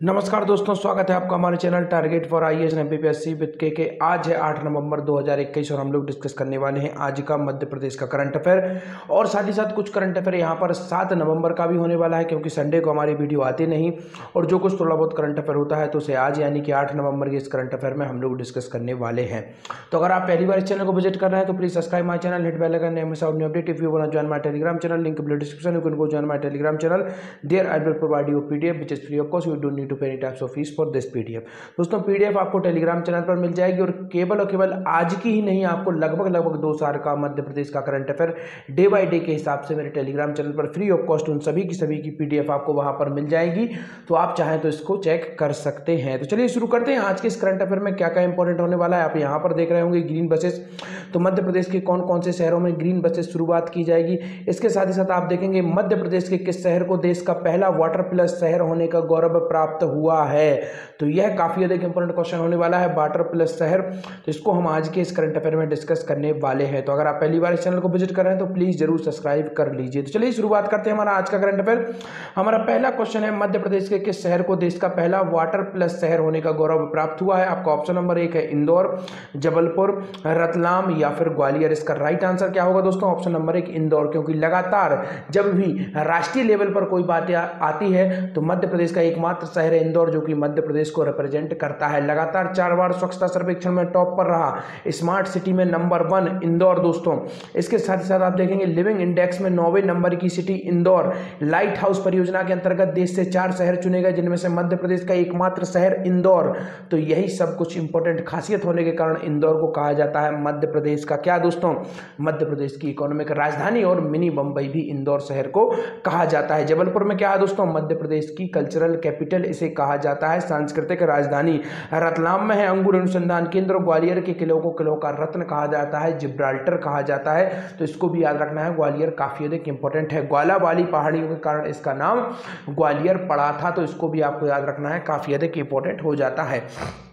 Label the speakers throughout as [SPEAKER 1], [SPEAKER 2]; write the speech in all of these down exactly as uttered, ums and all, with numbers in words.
[SPEAKER 1] नमस्कार दोस्तों, स्वागत है आपका हमारे channel target for I A S MPPSC with K K. आज है आठ नवंबर दो हज़ार इक्कीस और हम लोग डिस्कस करने वाले हैं आज का मध्य प्रदेश का करंट अफेयर और साथ ही साथ कुछ करंट अफेयर यहाँ पर सात नवंबर का भी होने वाला है, क्योंकि संडे को हमारी वीडियो आती नहीं और जो कुछ थोड़ा बहुत करंट अफेयर होता है तो उसे आज यानी कि आठ नवंबर के इस करंट अफेयर में हम लोग डिस्कस करने वाले हैं। तो अगर आप पहली बार इस चैनल को विजिट कर रहे हैं तो please subscribe my channel, hit bell icon, हमेशा new update. If you want to join my Telegram channel, link in description, you can go join my Telegram channel. There I will provide you PDF which is free of cost, you don't need to pay any types of fees for this PDF. दोस्तों, PDF आपको Telegram channel पर मिल जाएगी और केवल और केवल आज की ही नहीं, आपको लगभग लगभग दो साल का मध्य प्रदेश का current affair day by day के हिसाब से मेरे टेलीग्राम चैनल पर फ्री ऑफ कॉस्ट उन सभी की सभी की पीडीएफ आपको वहां पर मिल जाएगी। तो आप चाहें तो इसको चेक कर सकते हैं। तो चलिए शुरू करते हैं आज के इस करंट अफेयर में क्या क्या इंपॉर्टेंट होने वाला है। आप यहाँ पर देख रहे होंगे ग्रीन बसेस। तो मध्य प्रदेश के कौन कौन से शहरों में ग्रीन बसेस शुरुआत की जाएगी। इसके साथ ही साथ आप देखेंगे मध्य प्रदेश के किस शहर को देश का पहला वाटर प्लस शहर होने का गौरव प्राप्त हुआ है। तो यह काफी अधिक इंपॉर्टेंट क्वेश्चन होने वाला है, वाटर प्लस शहर। तो इसको हम आज के इस करंट अफेयर में डिस्कस करने वाले हैं। तो अगर आप पहली बार इस चैनल को विजिट कर रहे हैं तो प्लीज जरूर सब्सक्राइब कर लीजिए। तो चलिए शुरुआत करते हैं हमारा आज का करंट अफेयर। हमारा पहला क्वेश्चन है, मध्य प्रदेश के किस शहर को देश का पहला वाटर प्लस शहर होने का गौरव प्राप्त हुआ है। आपका ऑप्शन नंबर एक है इंदौर, जबलपुर, रतलाम या फिर ग्वालियर। इसका राइट आंसर क्या होगा दोस्तों? ऑप्शन नंबर एक इंदौर, क्योंकि लगातार जब भी राष्ट्रीय लेवल पर कोई बात आती है तो मध्य प्रदेश का एकमात्र शहर है इंदौर, जो कि मध्य प्रदेश को रिप्रेजेंट करता है। लगातार चार बार स्वच्छता सर्वेक्षण में टॉप पर रहा, स्मार्ट सिटी में नंबर वन इंदौर दोस्तों। इसके साथ ही साथ आप देखेंगे लिविंग इंडेक्स में नौवे नंबर की सिटी इंदौर। लाइट हाउस परियोजना के अंतर्गत देश से चार शहर चुने गए, जिनमें से मध्य प्रदेश का एकमात्र शहर इंदौर। तो यही सब कुछ इंपॉर्टेंट खासियत होने के कारण इंदौर को कहा जाता है मध्य प्रदेश का क्या दोस्तों? मध्य प्रदेश की इकोनॉमिक राजधानी और मिनी बंबई भी इंदौर शहर को कहा जाता है। जबलपुर में क्या है दोस्तों? मध्य प्रदेश की कल्चरल कैपिटल इसे कहा जाता है, सांस्कृतिक राजधानी। रतलाम में है अंगूर अनुसंधान केंद्र। ग्वालियर के किलों को किलों का रत्न कहा जाता है, जिब्राल्टर कहा जाता है। तो इसको भी याद रखना है, ग्वालियर काफी अधिक इंपॉर्टेंट है। ग्वाला वाली पहाड़ियों के कारण इसका नाम ग्वालियर पड़ा था, तो इसको भी आपको याद रखना है, काफी अधिक इंपॉर्टेंट हो जाता है।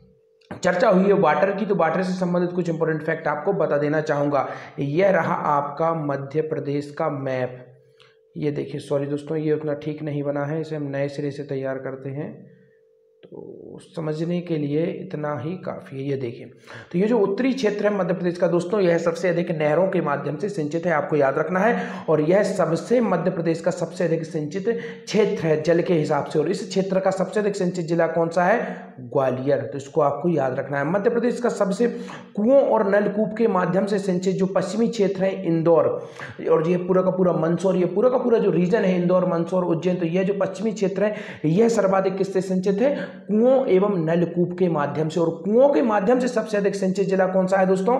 [SPEAKER 1] चर्चा हुई है वाटर की, तो वाटर से संबंधित कुछ इंपॉर्टेंट फैक्ट आपको बता देना चाहूंगा। यह रहा आपका मध्य प्रदेश का मैप। ये देखिए, सॉरी दोस्तों, ये उतना ठीक नहीं बना है, इसे हम नए सिरे से तैयार करते हैं, तो समझने के लिए इतना ही काफ़ी है। ये देखिए, तो ये जो उत्तरी क्षेत्र है मध्य प्रदेश का दोस्तों, यह सबसे अधिक नहरों के माध्यम से सिंचित है, आपको याद रखना है। और यह सबसे मध्य प्रदेश का सबसे अधिक सिंचित क्षेत्र है जल के हिसाब से। और इस क्षेत्र का सबसे अधिक सिंचित जिला कौन सा है? ग्वालियर। तो इसको आपको याद रखना है। मध्य प्रदेश का सबसे कुओं और नलकूप के माध्यम से सिंचित जो पश्चिमी क्षेत्र है इंदौर, और ये पूरा का पूरा मंदसौर, ये पूरा का पूरा जो रीजन है इंदौर, मंदसौर, उज्जैन, तो यह जो पश्चिमी क्षेत्र है यह सर्वाधिक किससे सिंचित है? कुओं एवं नलकूप के माध्यम से। और कुओं के माध्यम से सबसे अधिक सिंचित जिला कौन सा है दोस्तों?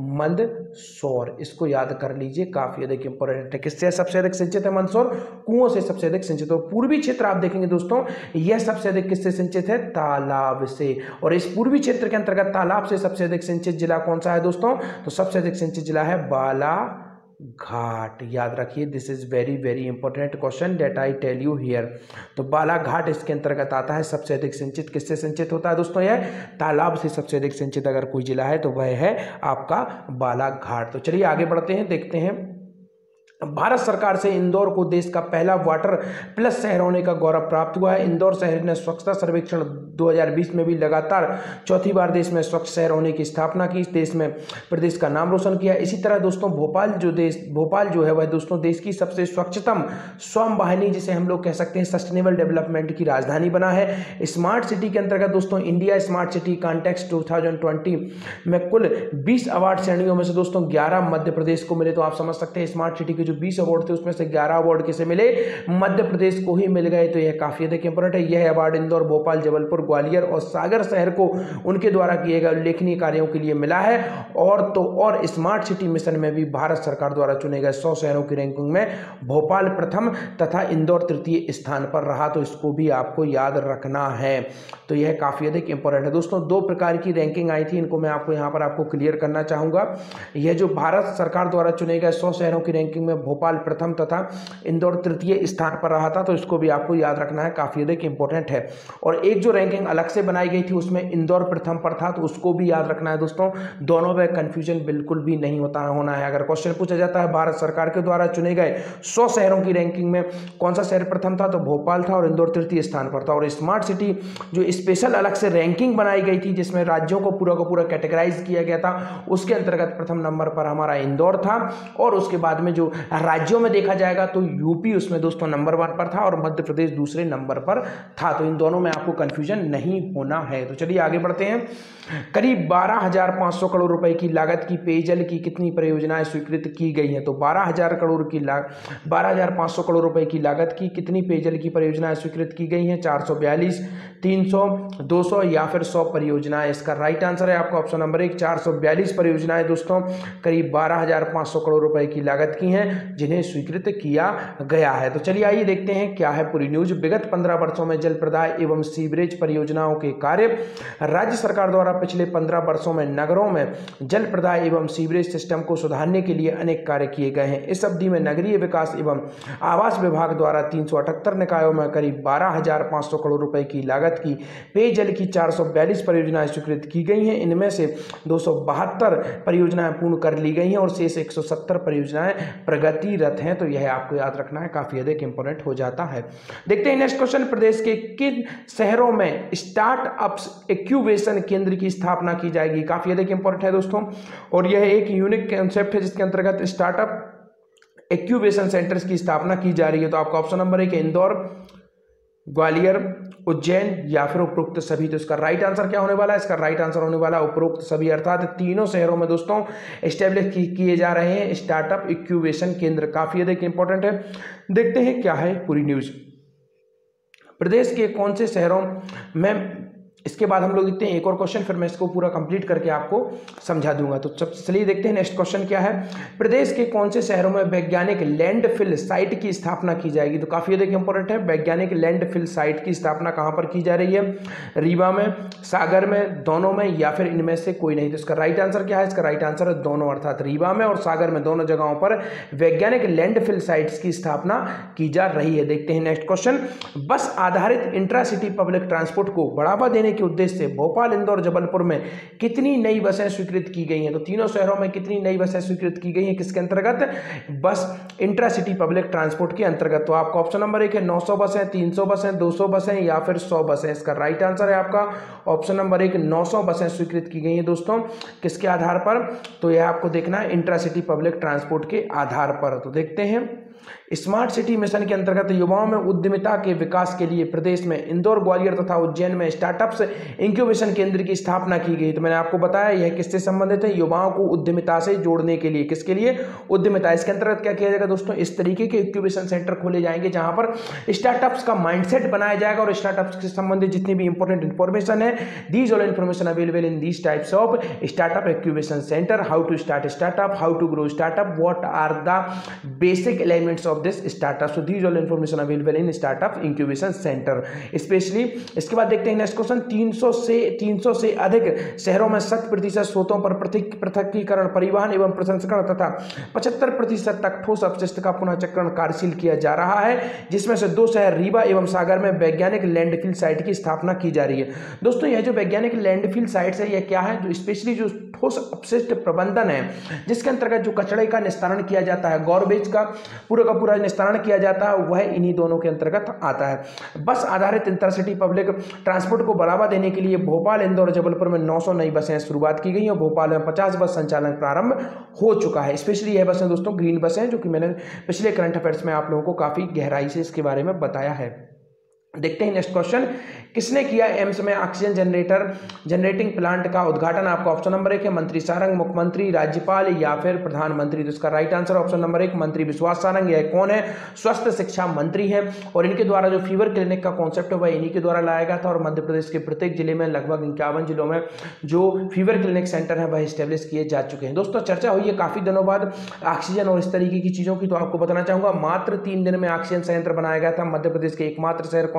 [SPEAKER 1] मंदसौर। इसको याद कर लीजिए, काफी अधिक इंपॉर्टेंट है। किससे सबसे अधिक सिंचित है? मंदसौर। कुओं से सबसे अधिक सिंचित। और पूर्वी क्षेत्र आप देखेंगे दोस्तों, यह सबसे अधिक किससे सिंचित है? तालाब से। और इस पूर्वी क्षेत्र के अंतर्गत तालाब से सबसे अधिक सिंचित जिला कौन सा है दोस्तों? तो सबसे अधिक सिंचित जिला है बाला घाट। याद रखिए, this is very very important question that I tell you here. तो बालाघाट इसके अंतर्गत आता है। सबसे अधिक सिंचित किससे सिंचित होता है दोस्तों? यह तालाब से सबसे अधिक सिंचित अगर कोई जिला है तो वह है आपका बालाघाट। तो चलिए आगे बढ़ते हैं, देखते हैं। भारत सरकार से इंदौर को देश का पहला वाटर प्लस शहर होने का गौरव प्राप्त हुआ है। इंदौर शहर ने स्वच्छता सर्वेक्षण दो हज़ार बीस में भी लगातार चौथी बार देश में स्वच्छ शहर होने की स्थापना की, देश में प्रदेश का नाम रोशन किया। इसी तरह दोस्तों भोपाल जो देश भोपाल जो है वह दोस्तों देश की सबसे स्वच्छतम स्वयं वाहिनी, जिसे हम लोग कह सकते हैं सस्टेनेबल डेवलपमेंट की राजधानी बना है। स्मार्ट सिटी के अंतर्गत दोस्तों इंडिया स्मार्ट सिटी कॉन्टेक्स्ट दो हज़ार बीस में कुल बीस अवार्ड श्रेणियों में से दोस्तों ग्यारह मध्य प्रदेश को मिले। तो आप समझ सकते हैं स्मार्ट सिटी जो बीस अवार्ड थे उसमें से ग्यारह अवार्ड किसे मिले? मध्य प्रदेश को ही मिल गए। तो यह काफी अधिक इंपॉर्टेंट है। यह अवार्ड इंदौर, भोपाल, जबलपुर, ग्वालियर और सागर शहर को उनके द्वारा किए गए उल्लेखनीय कार्यों के लिए मिला है। और तो और स्मार्ट सिटी मिशन में भी भारत सरकार द्वारा चुने गए सौ शहरों की रैंकिंग में भोपाल प्रथम तथा इंदौर तृतीय स्थान पर रहा। तो इसको भी आपको याद रखना है। तो यह काफी अधिक इंपॉर्टेंट है दोस्तों। दो प्रकार की रैंकिंग आई थी, इनको मैं आपको यहाँ पर आपको क्लियर करना चाहूंगा। यह जो भारत सरकार द्वारा चुने गए सौ शहरों की रैंकिंग में में भोपाल प्रथम तथा इंदौर तृतीय स्थान पर रहा था, तो इसको भी आपको याद रखना है, काफ़ी अधिक इंपॉर्टेंट है। और एक जो रैंकिंग अलग से बनाई गई थी उसमें इंदौर प्रथम पर था, तो उसको भी याद रखना है दोस्तों। दोनों में कंफ्यूजन बिल्कुल भी नहीं होता होना है। अगर क्वेश्चन पूछा जाता है भारत सरकार के द्वारा चुने गए सौ शहरों की रैंकिंग में कौन सा शहर प्रथम था, तो भोपाल था और इंदौर तृतीय स्थान पर था। और स्मार्ट सिटी जो स्पेशल अलग से रैंकिंग बनाई गई थी जिसमें राज्यों को पूरा का पूरा कैटेगराइज किया गया था, उसके अंतर्गत प्रथम नंबर पर हमारा इंदौर था। और उसके बाद में जो राज्यों में देखा जाएगा तो यूपी उसमें दोस्तों नंबर वन पर था और मध्य प्रदेश दूसरे नंबर पर था। तो इन दोनों में आपको कंफ्यूजन नहीं होना है। तो चलिए आगे बढ़ते हैं। करीब बारह हजार पाँच सौ करोड़ रुपए की लागत की पेयजल की कितनी परियोजनाएं स्वीकृत की गई हैं, तो बारह हजार करोड़ की लागत बारह हजार पाँच सौ करोड़ रुपए की लागत की कितनी पेयजल की परियोजनाएं स्वीकृत की गई हैं, चार सौ बयालीस, तीन सौ, दो सौ या फिर सौ परियोजनाएं। इसका राइट आंसर है आपका ऑप्शन नंबर एक, चार सौ बयालीस परियोजनाएं दोस्तों करीब बारह हजार पाँच सौ करोड़ रुपए की लागत की हैं जिन्हें स्वीकृत किया गया है। तो चलिए आइए देखते हैं क्या है पूरी न्यूज। विगत पंद्रह वर्षों में जल प्रदाय एवं सीवरेज परियोजनाओं के कार्य राज्य सरकार द्वारा पिछले पंद्रह वर्षों में नगरों में जल प्रदाय एवं सीवरेज सिस्टम को सुधारने के लिए अनेक कार्य किए गए हैं। इस अवधि में नगरीय विकास एवं आवास विभाग द्वारा तीन सौ अठहत्तर निकायों में करीब बारह हजार पाँच सौ करोड़ रुपए की लागत की पेयजल की चार सौ बयालीस परियोजनाएं स्वीकृत की गई हैं। इनमें से दो सौ बहत्तर परियोजनाएं पूर्ण कर ली गई हैं और शेष एक सौ सत्तर परियोजनाएं प्रगतिरत हैं। तो यह आपको याद रखना है, काफी अधिक इंपोर्टेंट हो जाता है। देखते हैं नेक्स्ट क्वेश्चन। प्रदेश के किन शहरों में स्टार्टअप्स इंक्यूबेशन केंद्र की स्थापना की जाएगी, काफी अधिक इंपॉर्टेंट है दोस्तों। और यह एक यूनिक कॉन्सेप्ट है जिसके अंतर्गत स्टार्टअप इंक्यूबेशन सेंटर्स की स्थापना की जा रही है। तो आपका ऑप्शन नंबर एक इंदौर, ग्वालियर, उज्जैन या फिर उपरोक्त सभी। तो इसका राइट आंसर क्या होने वाला है, इसका राइट आंसर होने वाला उपरोक्त सभी, अर्थात तीनों शहरों में दोस्तों एस्टेब्लिश किए जा रहे हैं स्टार्टअप इंक्यूबेशन केंद्र, काफी अधिक इंपॉर्टेंट है। देखते हैं क्या है पूरी न्यूज। प्रदेश के कौन से शहरों में, इसके बाद हम लोग देखते हैं एक और क्वेश्चन, फिर मैं इसको पूरा कंप्लीट करके आपको समझा दूंगा। तो चलिए देखते हैं नेक्स्ट क्वेश्चन क्या है। प्रदेश के कौन से शहरों में वैज्ञानिक लैंडफिल साइट की स्थापना की जाएगी, तो काफी अधिक इंपॉर्टेंट है। वैज्ञानिक लैंडफिल साइट की स्थापना कहां पर की जा रही है, रीवा में, सागर में, दोनों में या फिर इनमें से कोई नहीं। तो इसका राइट आंसर क्या है, इसका राइट आंसर है दोनों, अर्थात रीवा में और सागर में दोनों जगहों पर वैज्ञानिक लैंडफिल साइट्स की स्थापना की जा रही है। देखते हैं नेक्स्ट क्वेश्चन। बस आधारित इंट्रासिटी पब्लिक ट्रांसपोर्ट को बढ़ावा देने के उद्देश्य से भोपाल, इंदौर, जबलपुर में कितनी नई बसें स्वीकृत की गई हैं, तो तीनों शहरों में कितनी नई बसें स्वीकृत की गई हैं, किसके अंतर्गत, बस इंट्रासिटी पब्लिक ट्रांसपोर्ट के अंतर्गत। तो आपका ऑप्शन नंबर एक है नौ सौ बसें, तीन सौ बसें, दो सौ बसें या फिर सौ बसें। इसका राइट आंसर है आपका ऑप्शन नंबर एक, नौ सौ बसें स्वीकृत की गई हैं दोस्तों। किसके आधार पर, तो यह आपको देखना है इंट्रासिटी पब्लिक ट्रांसपोर्ट के आधार पर। तो देखते हैं स्मार्ट सिटी मिशन के अंतर्गत युवाओं में उद्यमिता के विकास के लिए प्रदेश में इंदौर, ग्वालियर तथा उज्जैन में स्टार्टअप्स इंक्यूबेशन केंद्र की स्थापना की गई। तो मैंने आपको बताया यह किससे संबंधित है, युवाओं को उद्यमिता से जोड़ने के लिए। किसके लिए, उद्यमिता। इसके अंतर्गत क्या किया जाएगा दोस्तों, इस तरीके के इंक्यूबेशन सेंटर खोले जाएंगे जहां पर स्टार्टअप्स का माइंडसेट बनाया जाएगा और स्टार्टअप्स से संबंधित जितनी भी इंपॉर्टेंट इंफॉर्मेशन है, these all information available in these types of startup incubation centre. How to start startup, how to grow startup, what are the basic elements of this startup. So these all information available in startup incubation centre specially. इसके बाद देखते हैं next question. तीन सौ से तीन सौ से अधिक शहरों में शत प्रतिशत स्रोतों पर पृथक पृथकीकरण, परिवहन एवं प्रसंस्करण तथा पचहत्तर प्रतिशत तक ठोस अपशिष्ट का पुनःचक्रण कार्यशील किया जा रहा है, जिसमें से दो शहर रीवा एवं सागर में वैज्ञानिक लैंडफिल साइट की स्थापना की जा रही है। दोस्तों यह जो वैज्ञानिक लैंडफिल साइट्स है, यह क्या है, जो स्पेशली जो ठोस अपशिष्ट प्रबंधन है, जिसके अंतर्गत जो कचरे का निस्तारण किया जाता है, गॉर्बेज का पूरा का पूरा निस्तारण किया जाता है, वह इन्हीं दोनों के अंतर्गत आता है। बस आधारित इंटरसिटी पब्लिक ट्रांसपोर्ट को बढ़ावा देने के लिए भोपाल, इंदौर, जबलपुर में नौ सौ नई बसें शुरुआत की गई और भोपाल में पचास बस संचालन प्रारंभ हो चुका है। स्पेशली यह बसें दोस्तों ग्रीन बसें हैं, जो कि मैंने पिछले करंट अफेयर्स में आप लोगों को काफी गहराई से इसके बारे में बताया है। देखते हैं नेक्स्ट क्वेश्चन। किसने किया एम्स में ऑक्सीजन जनरेटर जनरेटिंग प्लांट का उद्घाटन? आपका ऑप्शन नंबर एक है मंत्री सारंग, मुख्यमंत्री, राज्यपाल या फिर प्रधानमंत्री। तो इसका राइट आंसर ऑप्शन नंबर एक मंत्री विश्वास सारंग। यह कौन है? स्वास्थ्य शिक्षा मंत्री है और इनके द्वारा जो फीवर क्लिनिक का कॉन्सेप्ट है वह इन्हीं के द्वारा लाया गया था और मध्य प्रदेश के प्रत्येक जिले में लगभग इक्यावन जिलों में जो फीवर क्लिनिक सेंटर है वह स्टेब्लिश किए जा चुके हैं। दोस्तों चर्चा हुई है काफी दिनों बाद ऑक्सीजन और इस तरीके की चीजों की, तो आपको बताना चाहूंगा मात्र तीन दिन में ऑक्सीजन संयंत्र बनाया गया था। मध्य प्रदेश के एकमात्र शहर कौन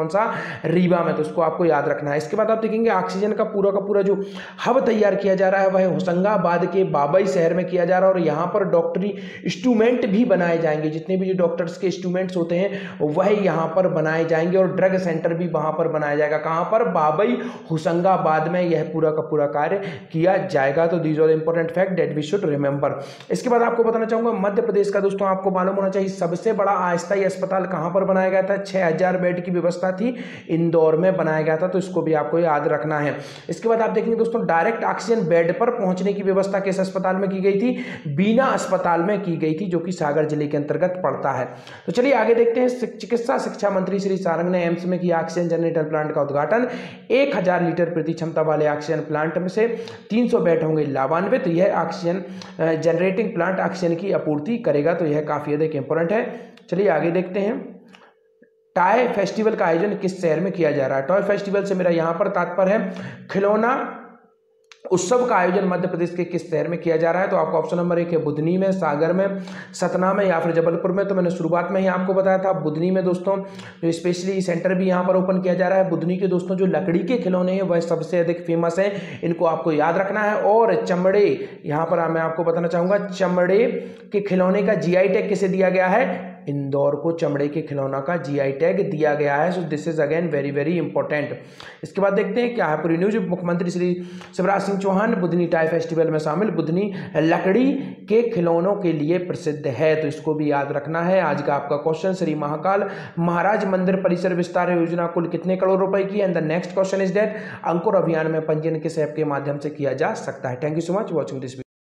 [SPEAKER 1] कौन सा, रीवा में, तो उसको आपको याद रखना है। इसके बाद आप देखेंगे ऑक्सीजन का पूरा का पूरा जो हब तैयार किया जा रहा है वह होशंगाबाद के बाबई शहर में किया जा रहा है और यहाँ पर डॉक्टरी इंस्ट्रूमेंट भी बनाए जाएंगे, जितने भी जो डॉक्टर्स के इंस्ट्रूमेंट्स होते हैं वह यहाँ पर बनाए जाएंगे और ड्रग सेंटर भी वहाँ पर बनाया जाएगा। कहाँ पर, बाबई होशंगाबाद में यह पूरा का पूरा कार्य किया जाएगा। तो these are important fact that we should remember. इसके बाद आपको बताना चाहूंगा मध्य प्रदेश का दोस्तों आपको मालूम होना चाहिए सबसे बड़ा अस्थायी अस्पताल कहाँ पर बनाया गया था, छह हजार बेड की व्यवस्था थी, इंदौर में बनाया गया था, तो इसको भी आपको याद रखना है। इसके बाद आप देखेंगे दोस्तों डायरेक्ट ऑक्सीजन बेड पर पहुंचने की व्यवस्था किस अस्पताल में की गई थी, बीना अस्पताल में की गई थी, जो कि सागर जिले के अंतर्गत पड़ता है। तो चलिए आगे देखते हैं। चिकित्सा शिक्षा मंत्री श्री सारंग ने एम्स में किया ऑक्सीजन जनरेटर प्लांट का उद्घाटन। एक हजार लीटर प्रति क्षमता वाले ऑक्सीजन प्लांट में से तीन सौ बेड होंगे लाभान्वित। यह ऑक्सीजन जनरेटिंग प्लांट ऑक्सीजन की आपूर्ति करेगा, तो यह काफी अधिक इंपॉर्टेंट है। चलिए आगे देखते हैं। टॉय फेस्टिवल का आयोजन किस शहर में किया जा रहा है। टॉय फेस्टिवल से मेरा यहां पर तात्पर्य है खिलौना उत्सव का आयोजन मध्य प्रदेश के किस शहर में किया जा रहा है। तो आपको ऑप्शन नंबर एक है बुधनी में, सागर में, सतना में या फिर जबलपुर में। तो मैंने शुरुआत में ही आपको बताया था बुधनी में दोस्तों, जो स्पेशली सेंटर भी यहाँ पर ओपन किया जा रहा है। बुधनी के दोस्तों जो लकड़ी के खिलौने हैं वह सबसे अधिक फेमस है, इनको आपको याद रखना है। और चमड़े, यहाँ पर मैं आपको बताना चाहूंगा चमड़े के खिलौने का जीआई टैग किसे दिया गया है, इंदौर को चमड़े के खिलौना का जीआई टैग दिया गया है। So this is again very very important. इसके बाद देखते हैं क्या है पूरी न्यूज। मुख्यमंत्री श्री शिवराज सिंह चौहान बुधनी टाई फेस्टिवल में शामिल। बुधनी लकड़ी के खिलौनों के लिए प्रसिद्ध है, तो इसको भी याद रखना है। आज का आपका क्वेश्चन, श्री महाकाल महाराज मंदिर परिसर विस्तार योजना कुल कितने करोड़ रुपए की है। And the next question is that Ankur अभियान में पंजीयन किस ऐप के माध्यम से किया जा सकता है। Thank you so much watching this.